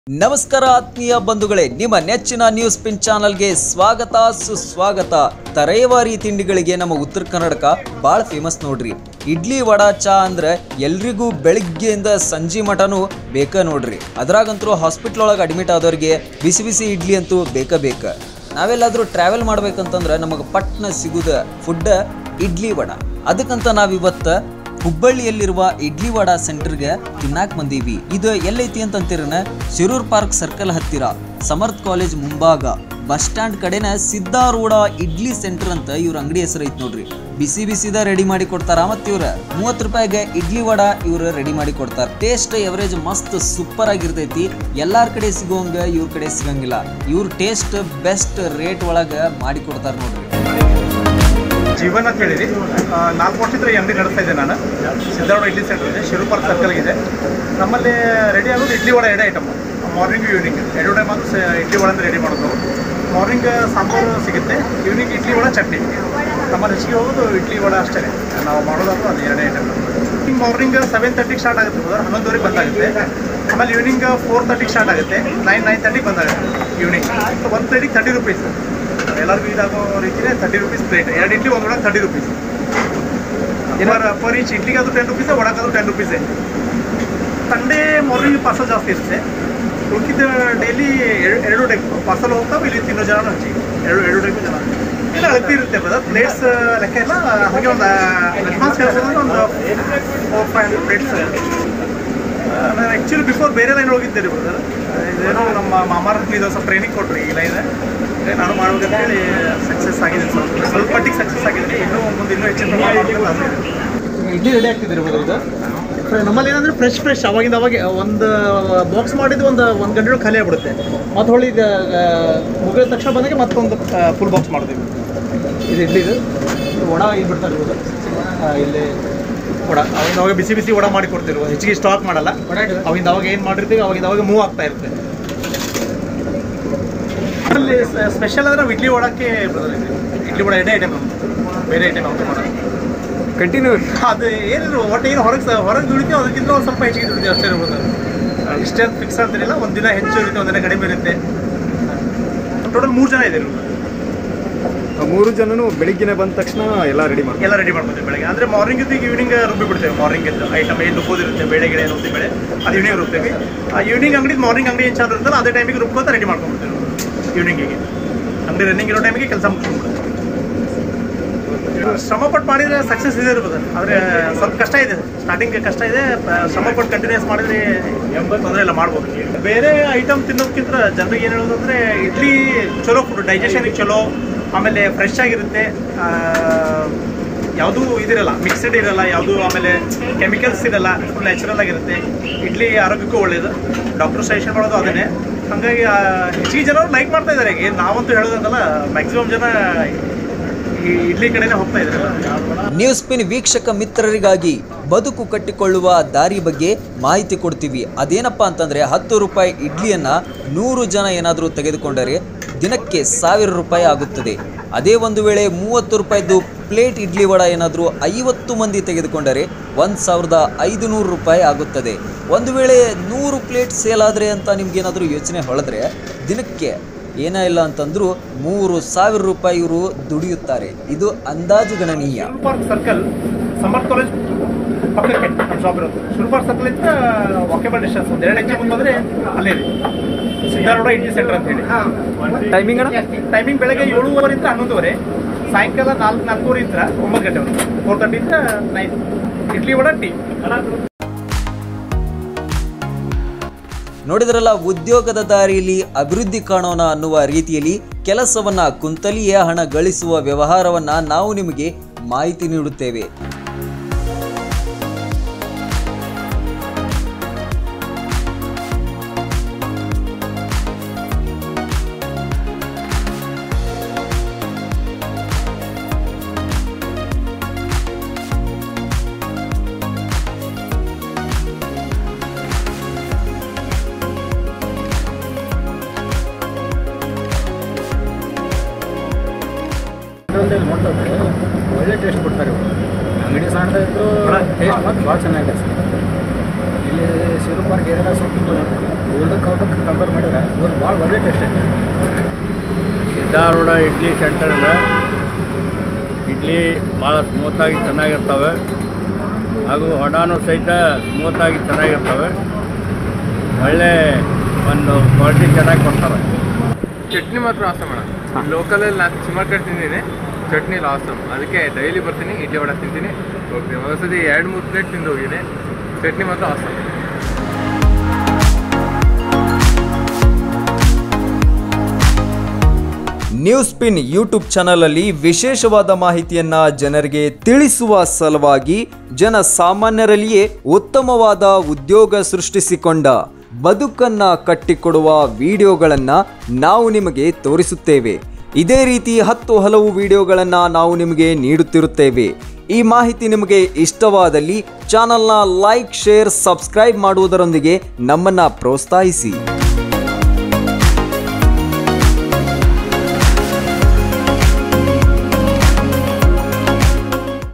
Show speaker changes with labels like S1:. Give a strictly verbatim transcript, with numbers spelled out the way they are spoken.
S1: ನಮಸ್ಕಾರ ಆತ್ಮೀಯ ಬಂಧುಗಳೇ, ನಿಮ್ಮ ನೆಚ್ಚಿನ ನ್ಯೂಸ್ ಪಿನ್ ಚಾನಲ್ಗೆ ಸ್ವಾಗತ ಸುಸ್ವಾಗತ. ತರಹೇವಾರಿ ತಿಂಡಿಗಳಿಗೆ ನಮ್ಮ ಉತ್ತರ ಕರ್ನಾಟಕ ಭಾಳ ಫೇಮಸ್ ನೋಡ್ರಿ. ಇಡ್ಲಿ ವಡಾ ಚಾ ಅಂದ್ರೆ ಎಲ್ರಿಗೂ ಬೆಳಿಗ್ಗೆಯಿಂದ ಸಂಜೆ ಮಟನೂ ಬೇಕ ನೋಡ್ರಿ. ಅದ್ರಾಗಂತೂ ಹಾಸ್ಪಿಟ್ಲ್ ಒಳಗೆ ಅಡ್ಮಿಟ್ ಆದವ್ರಿಗೆ ಬಿಸಿ ಬಿಸಿ ಇಡ್ಲಿ ಅಂತೂ ಬೇಕ ಬೇಕ. ನಾವೆಲ್ಲಾದರೂ ಟ್ರಾವೆಲ್ ಮಾಡ್ಬೇಕಂತಂದ್ರೆ ನಮಗೆ ಪಟ್ನ ಸಿಗುದ ಫುಡ್ ಇಡ್ಲಿ ವಡಾ. ಅದಕ್ಕಂತ ನಾವಿವತ್ತು ಹುಬ್ಬಳ್ಳಿಯಲ್ಲಿರುವ ಇಡ್ಲಿ ವಡಾ ಸೆಂಟರ್ಗೆ ತಿನ್ನಾಕ್ ಬಂದೀವಿ. ಇದು ಎಲ್ಲೈತಿ ಅಂತಂತೀರನ, ಶಿರೂರ್ ಪಾರ್ಕ್ ಸರ್ಕಲ್ ಹತ್ತಿರ ಸಮರ್ಥ್ ಕಾಲೇಜ್ ಮುಂಭಾಗ ಬಸ್ ಸ್ಟ್ಯಾಂಡ್ ಕಡೆನ ಸಿದ್ದಾರೂಢ ಇಡ್ಲಿ ಸೆಂಟರ್ ಅಂತ ಇವ್ರ ಅಂಗಡಿ ಹೆಸರು ಐತಿ ನೋಡ್ರಿ. ಬಿಸಿ ಬಿಸಿದ ರೆಡಿ ಮಾಡಿ ಕೊಡ್ತಾರ. ಮತ್ತು ಇವ್ರ ಮೂವತ್ತು ರೂಪಾಯಿಗೆ ಇಡ್ಲಿ ವಡಾ ಇವ್ರು ರೆಡಿ ಮಾಡಿ ಕೊಡ್ತಾರ. ಟೇಸ್ಟ್ ಎವರೇಜ್ ಮಸ್ತ್ ಸೂಪರ್ ಆಗಿರ್ತೈತಿ. ಎಲ್ಲಾರ ಕಡೆ ಸಿಗೋಂಗ ಇವ್ರ ಕಡೆ ಸಿಗಂಗಿಲ್ಲ. ಇವ್ರ ಟೇಸ್ಟ್ ಬೆಸ್ಟ್ ರೇಟ್ ಒಳಗೆ ಮಾಡಿ ಕೊಡ್ತಾರ ನೋಡ್ರಿ.
S2: ಜೀವನ್ ಅಂತ ಹೇಳಿರಿ, ನಾಲ್ಕು ವರ್ಷದಿಂದ ಎಮ್ ಡಿ ನಡೆಸ್ತಾ ಇದ್ದೆ ನಾನು. ಸಿದ್ದಾರೂಢ ಇಡ್ಲಿ ಸೆಂಟರ್ ಇದೆ, ಶಿರೂರ್ ಪಾರ್ಕ್ ಸರ್ಕಲ್ ಇದೆ. ನಮ್ಮಲ್ಲಿ ರೆಡಿ ಆಗೋದು ಇಡ್ಲಿ ವಡೆ ಎರಡೇ ಐಟಮ್, ಮಾರ್ನಿಂಗ್ ಈವ್ನಿಂಗ್ ಎರಡು ಟೈಮ್ ಆದರೂ ಇಡ್ಲಿ ವಡೆ ಅಂತ ರೆಡಿ ಮಾಡೋದು. ಮಾರ್ನಿಂಗ್ ಸಾಂಬಾರು ಸಿಗುತ್ತೆ, ಈವ್ನಿಂಗ್ ಇಡ್ಲಿ ವಡೆ ಚಟ್ನಿ. ನಮ್ಮಲ್ಲಿ ಹೆಚ್ಚಿಗೆ ಹೋಗೋದು ಇಡ್ಲಿ ವಡೆ ಅಷ್ಟೇ ನಾವು ಮಾಡೋದಾದ್ರು ಅದು ಎರಡೇ ಐಟಮ್. ಈಗ ಮಾರ್ನಿಂಗ್ ಸೆವೆನ್ ತರ್ಟಿಗೆ ಸ್ಟಾರ್ಟ್ ಆಗುತ್ತೆ, ಹೋದ್ರೆ ಹನ್ನೊಂದುವರೆಗೆ ಬಂದಾಗುತ್ತೆ. ಆಮೇಲೆ ಈವ್ನಿಂಗ್ ಫೋರ್ ತರ್ಟಿಗೆ ಸ್ಟಾರ್ಟ್ ಆಗುತ್ತೆ, ನೈನ್ ನೈನ್ ತರ್ಟಿಗೆ ಬಂದಾಗುತ್ತೆ ಈವ್ನಿಂಗ್. ಒನ್ ಪ್ಲೇಟಿಗೆ ತರ್ಟಿ ರುಪೀಸ್, ಎಲ್ಲರಿಗೂ ಇದಾಗೋ ರೀತಿಯೇ ತರ್ಟಿ ರುಪೀಸ್ ಪ್ಲೇಟ್. ಎರಡು ಇಡ್ಲಿ ಒಂದು vada thirty rupees. Per per each ಇಡ್ಲಿಗೆ ಅದು ಟೆನ್ ರುಪೀಸೇ, ವಡಾಕಾದ್ರೂ ಟೆನ್ ರುಪೀಸೇ. ಸಂಡೇ ಮಾರ್ನಿಂಗ್ ಪಾರ್ಸಲ್ ಜಾಸ್ತಿ ಇರುತ್ತೆ. ಉಳ್ಕಿದ್ದು ಡೈಲಿ ಎರಡು ಟೈಪ್ ಪಾರ್ಸಲ್ ಹೋಗ್ತಾವೆ. ಇಲ್ಲಿ ತಿನ್ನೋ ಜನ ಹಚ್ಚಿ ಎರಡು ಎರಡು ಟೈಪ್ ಜನ ಇಲ್ಲ ಅಳತಿ ಇರುತ್ತೆ ಬ್ರದರ್. ಪ್ಲೇಟ್ಸ್ ಲೆಕ್ಕ ಇಲ್ಲ. ಹಾಗೆ ಒಂದು ರೆಸ್ಪಾನ್ಸ್ ಹೇಳ್ಬೋದಂದ್ರೆ ಒಂದು ಫೋರ್ ಫೈವ್ ಹಂಡ್ರೆಡ್ ಪ್ಲೇಟ್ಸ್. ನಾನು ಆ್ಯಕ್ಚುಲಿ ಬಿಫೋರ್ ಬೇರೆ ಲೈನ್ ಹೋಗಿದ್ದೆ ರೀ ಬ್ರದರ್. ಇದೇನೋ ನಮ್ಮ ಮಾಮಾರ ಇದು ಸ್ವಲ್ಪ ಟ್ರೈನಿಂಗ್ ಕೊಟ್ರಿ ಈ ಲೈನ್. ನಾನು ಮಾಡ್ಬೇಕಂತ ಹೇಳಿ ಸಕ್ಸಸ್ ಆಗಿದೆ, ಸ್ವಲ್ಪ ಸ್ವಲ್ಪ ಮಟ್ಟಿಗೆ ಸಕ್ಸಸ್ ಆಗಿದೆ. ಇನ್ನೂ ಮುಂದೆ ಇನ್ನೂ ಹೆಚ್ಚಿನ ಇಡ್ಲಿ ರೆಡಿ ಆಗ್ತಿದ್ದೀರಿ ಬ್ರದರ್. ಇದು ನಮ್ಮಲ್ಲಿ ಏನಂದರೆ ಫ್ರೆಶ್ ಫ್ರೆಶ್ ಅವಾಗಿಂದ ಅವಾಗ ಒಂದು ಬಾಕ್ಸ್ ಮಾಡಿದ್ದು ಒಂದು ಒಂದು ಗಂಟೆ ಖಾಲಿ ಆಗ್ಬಿಡುತ್ತೆ. ಮತ್ತು ಹೊಳ್ಳಿ ಮುಗಿದ ತಕ್ಷಣ ಬಂದಾಗ ಮತ್ತೊಂದು ಫುಲ್ ಬಾಕ್ಸ್ ಮಾಡ್ತೀವಿ. ಇದು ಇಡ್ಲಿದು ವಡ ಇಲ್ಲಿ ಬಿಡ್ತಾರೆ ಇವಾಗ. ಇಲ್ಲಿ ವಡ ಅವಾಗಿಂದ ಅವಾಗ ಬಿಸಿ ಬಿಸಿ ವಡ ಮಾಡಿ ಕೊಡ್ತಿರುವ, ಹೆಚ್ಚಿಗೆ ಸ್ಟಾಕ್ ಮಾಡಲ್ಲ. ಅವಾಗಿಂದ ಅವಾಗ ಏನು ಮಾಡಿರ್ತೀವಿ ಅವಾಗಿಂದ ಅವಾಗ ಮೂವ್ ಆಗ್ತಾ ಇರುತ್ತೆ. ಅಲ್ಲಿ ಸ್ಪೆಷಲ್ ಅಂದರೆ ನಾವು ಇಡ್ಲಿ ವಡಕ್ಕೆ ಇಡ್ಲಿ ವಡ ಎರಡೇ ಐಟಮ್, ಬೇರೆ ಐಟಮ್ ಅಂತ ಮಾಡೋದು ಕಂಟಿನ್ಯೂ. ಅದು ಏನಿದ್ರು ಒಟ್ಟು ಏನು ಹೊರಗೆ ಹೊರಗೆ ದುಡಿತೀವಿ, ಅದಕ್ಕಿಂತ ಒಂದು ಸ್ವಲ್ಪ ಹೆಚ್ಚಿಗೆ ದುಡಿತೀವಿ ಅಷ್ಟೇ ಇರ್ಬೋದು. ಇಷ್ಟೇ ಅಂತ ಫಿಕ್ಸ್ ಅಂತಿರಲಿಲ್ಲ. ಒಂದು ದಿನ ಹೆಚ್ಚು ಇರುತ್ತೆ, ಒಂದಿನ ಕಡಿಮೆ ಇರುತ್ತೆ. ಟೋಟಲ್ ಮೂರು ಜನ ಇದ್ದೀವಿ.
S3: ಮೂರು ಜನನು ಬೆಳಿಗ್ಗೆ ಬಂದ ತಕ್ಷಣ ಎಲ್ಲ ರೆಡಿ ಮಾಡಿ
S2: ಎಲ್ಲ ರೆಡಿ ಮಾಡ್ಕೊತೀವಿ ಬೆಳಗ್ಗೆ. ಅಂದರೆ ಮಾರ್ನಿಂಗ್ ಇದ್ದು ಈವ್ನಿಂಗ್ ರುಬ್ಬಿ ಬಿಡ್ತೇವೆ. ಮಾರ್ನಿಂಗ್ ಇದ್ದು ಐಟಮ್ ಏನು ರುಬ್ಬೋದಿರುತ್ತೆ, ಬೇಳೆ ಗಿಡ ಏನು ಬೇಳೆ ಅದು ಈವ್ನಿಂಗ್ ರುಬ್ತೀವಿ. ಈವ್ನಿಂಗ್ ಅಂಗಡಿ ಮಾರ್ನಿಂಗ್ ಅಂಗಡಿ ಏನು ಚಾಲು ಇರುತ್ತಲ್ಲ ಅದೇ ಟೈಮಿಗೆ ರುಬ್ಕೋತ ರೆಡಿ ಮಾಡ್ಕೊಂಡ್ಬಿಡ್ತೇವೆ. ಈವ್ನಿಂಗಿಗೆ ಅಂಗಡಿ ರನ್ನಿಂಗ್ ಇರೋ ಟೈಮಿಗೆ ಕೆಲಸ ಮುಗಿಸ್ಕೊಂಡ್ಬಿಡ್ತೇವೆ. ಶ್ರಮಪಟ್ಟು ಮಾಡಿದರೆ ಸಕ್ಸಸ್ ಇದೆ ಇರ್ಬೋದು. ಆದರೆ ಸ್ವಲ್ಪ ಕಷ್ಟ ಇದೆ, ಸ್ಟಾರ್ಟಿಂಗ್ ಕಷ್ಟ ಇದೆ. ಶ್ರಮಪಟ್ಟು ಕಂಟಿನ್ಯೂಸ್ ಮಾಡಿದರೆ ತೊಂದರೆ ಎಲ್ಲ ಮಾಡ್ಬೋದು. ಬೇರೆ ಐಟಮ್ ತಿನ್ನೋದಕ್ಕಿಂತ ಜನರಿಗೆ ಏನು ಹೇಳೋದು ಅಂದರೆ ಇಡ್ಲಿ ಚಲೋ ಫುಡ್, ಡೈಜೆಷನಿಗೆ ಚಲೋ. ಆಮೇಲೆ ಫ್ರೆಶ್ ಆಗಿರುತ್ತೆ, ಯಾವುದೂ ಇದಿರಲ್ಲ, ಮಿಕ್ಸ್ಡ್ ಇರಲ್ಲ ಯಾವುದು. ಆಮೇಲೆ ಕೆಮಿಕಲ್ಸ್ ಇರಲ್ಲ, ಫುಲ್ ನ್ಯಾಚುರಲ್ ಆಗಿರುತ್ತೆ. ಇಡ್ಲಿ ಆರೋಗ್ಯಕ್ಕೂ ಒಳ್ಳೆಯದು. ಡಾಕ್ಟರ್ ಸಜೆಷನ್ ಮಾಡೋದು ಅದನ್ನೇ. ಹಾಗಾಗಿ ಹೆಚ್ಚಿಗೆ ಜನರು ಲೈಕ್ ಮಾಡ್ತಾ ಇದ್ದಾರೆ. ಈಗ ನಾವಂತೂ ಹೇಳೋದಂತಲ್ಲ, ಮ್ಯಾಕ್ಸಿಮಮ್ ಜನ ಈ ಇಡ್ಲಿ ಕಡೆನೇ ಹೋಗ್ತಾ ಇದ್ದಾರೆ.
S1: ನ್ಯೂಸ್ ಪಿನ್ ವೀಕ್ಷಕ ಮಿತ್ರರಿಗಾಗಿ ಬದುಕು ಕಟ್ಟಿಕೊಳ್ಳುವ ದಾರಿ ಬಗ್ಗೆ ಮಾಹಿತಿ ಕೊಡ್ತೀವಿ. ಅದೇನಪ್ಪ ಅಂತಂದರೆ, ಹತ್ತು ರೂಪಾಯಿ ಇಡ್ಲಿಯನ್ನು ನೂರು ಜನ ಏನಾದರೂ ತೆಗೆದುಕೊಂಡರೆ ದಿನಕ್ಕೆ ಸಾವಿರ ರೂಪಾಯಿ ಆಗುತ್ತದೆ. ಅದೇ ಒಂದು ವೇಳೆ ಮೂವತ್ತು ರೂಪಾಯಿದು ಪ್ಲೇಟ್ ಇಡ್ಲಿ ವಡ ಏನಾದರೂ ಐವತ್ತು ಮಂದಿ ತೆಗೆದುಕೊಂಡರೆ ಒಂದು ಸಾವಿರದ ಐದು ನೂರು ರೂಪಾಯಿ ಆಗುತ್ತದೆ. ಒಂದು ವೇಳೆ ನೂರು ಪ್ಲೇಟ್ ಸೇಲ್ ಆದರೆ ಅಂತ ನಿಮ್ಗೇನಾದರೂ ಯೋಚನೆ ಹೊಳೆದ್ರೆ ದಿನಕ್ಕೆ ಏನ ಇಲ್ಲ ಅಂತಂದ್ರು ಮೂರು ಸಾವಿರ ರೂಪಾಯಿ ಇವರು ದುಡಿಯುತ್ತಾರೆ. ಇದು ಅಂದಾಜು ಗಣನೀಯ.
S2: Shirur park circle Samarth college ಪಕ್ಕಕ್ಕೆ ಶಾಪ್ ಇರೋದು. ಶಿರೂರ್ ಪಾರ್ಕ್ ಸರ್ಕಲ್ ಇಂದ ವಾಕೇಬಲ್ ಡಿಸ್ಟೆನ್ಸ್ ಒಂದು ಎರಡು ಹೆಜ್ಜೆ ಮುಂದೆ ಹೋದರೆ ಅಲ್ಲೇ ಇದೆ ಸಿದ್ದಾರೂಢ ಇಡ್ಲಿ ಸೆಂಟರ್ ಅಂತ ಹೇಳಿ. ಟೈಮಿಂಗ್ ಟೈಮಿಂಗ್ ಬೆಳಗ್ಗೆ ಏಳುವರೆಯಿಂದ ಹನ್ನೊಂದುವರೆ, ಸಾಯಂಕಾಲ ನಾಲ್ಕು ನಾಲ್ಕೂವರೆಯಿಂದ ಒಂಬತ್ತು ಗಂಟೆವರೆಗೆ, ಫೋರ್ ತರ್ಟಿಯಿಂದ ನೈನ್. ಇಡ್ಲಿ ವಡ ಟೀ.
S1: ನೋಡಿದ್ರಲ್ಲ, ಉದ್ಯೋಗದ ದಾರಿಯಲ್ಲಿ ಅಭಿವೃದ್ಧಿ ಕಾಣೋಣ ಅನ್ನುವ ರೀತಿಯಲ್ಲಿ ಕೆಲಸವನ್ನ ಕುಂತಲಿಯೇ ಹಣ ಗಳಿಸುವ ವ್ಯವಹಾರವನ್ನ ನಾವು ನಿಮಗೆ ಮಾಹಿತಿ ನೀಡುತ್ತೇವೆ.
S3: ಒಳ್ಳೆ ಟೇಸ್ಟ್ ಕೊಡ್ತಾರೆ ಅಂಗಡಿ ಸಣ್ಣದಾಗಿದ್ರು ಟೇಸ್ಟ್ ಮತ್ತು ಭಾಳ ಚೆನ್ನಾಗಿದೆ. ಇಲ್ಲಿ ಶಿರೂರ್ ಪಾರ್ಕ್ ಏರಿಯಾದಾಗ ಸ್ವಲ್ಪ
S2: ಉದ್ದಕ್ಕೆ ಹೌದಕ್ಕೆ ಕಂಪೇರ್ ಮಾಡಿದ್ರೆ ಒಂದು ಭಾಳ ಒಳ್ಳೆ ಟೇಸ್ಟ್ ಐತೆ.
S4: ಸಿದ್ದಾರೂಢ ಇಡ್ಲಿ ಸೆಂಟರ್ನ ಇಡ್ಲಿ ಭಾಳ ಸ್ಮೂತಾಗಿ ಚೆನ್ನಾಗಿರ್ತವೆ ಹಾಗೂ ವಡಾನು ಸಹಿತ ಸ್ಮೂತಾಗಿ ಚೆನ್ನಾಗಿರ್ತವೆ. ಒಳ್ಳೆ ಒಂದು ಕ್ವಾಲಿಟಿ ಚೆನ್ನಾಗಿ ಕೊಡ್ತಾರೆ.
S5: ಚಟ್ನಿ ಮಾತ್ರ ಆಸಮ್ ಮೇಡಮ್. ಲೋಕಲಲ್ಲಿ ನಾನು ಸುಮಾರು ಕಡೆ ತಿಂದಿದ್ದೀನಿ, ಚಟ್ನಿ ಆಸಮ್. ಅದಕ್ಕೆ ಡೈಲಿ ಬರ್ತೀನಿ, ಇಡ್ಲಿ ವಡೆ ತಿಂತೀನಿ ಹೋಗ್ತೀನಿ. ಒಂದ್ಸತಿ ಎರಡು ಮೂರು ಪ್ಲೇಟ್ ತಿಂದು ಹೋಗಿದೆ. ಚಟ್ನಿ ಮಾತ್ರ ಆಸಮ್.
S1: ನ್ಯೂಸ್ ಪಿನ್ ಯೂಟ್ಯೂಬ್ ಚಾನಲಲ್ಲಿ ವಿಶೇಷವಾದ ಮಾಹಿತಿಯನ್ನ ಜನರಿಗೆ ತಿಳಿಸುವ ಸಲುವಾಗಿ ಜನಸಾಮಾನ್ಯರಲ್ಲಿಯೇ ಉತ್ತಮವಾದ ಉದ್ಯೋಗ ಸೃಷ್ಟಿಸಿಕೊಂಡ ಬದುಕನ್ನ ಕಟ್ಟಿಕೊಡುವ ವಿಡಿಯೋಗಳನ್ನು ನಾವು ನಿಮಗೆ ತೋರಿಸುತ್ತೇವೆ. ಇದೇ ರೀತಿ ಹತ್ತು ಹಲವು ವಿಡಿಯೋಗಳನ್ನು ನಾವು ನಿಮಗೆ ನೀಡುತ್ತಿರುತ್ತೇವೆ. ಈ ಮಾಹಿತಿ ನಿಮಗೆ ಇಷ್ಟವಾದಲ್ಲಿ ಚಾನಲ್ನ ಲೈಕ್, ಶೇರ್, ಸಬ್ಸ್ಕ್ರೈಬ್ ಮಾಡುವುದರೊಂದಿಗೆ ನಮ್ಮನ್ನು ಪ್ರೋತ್ಸಾಹಿಸಿ.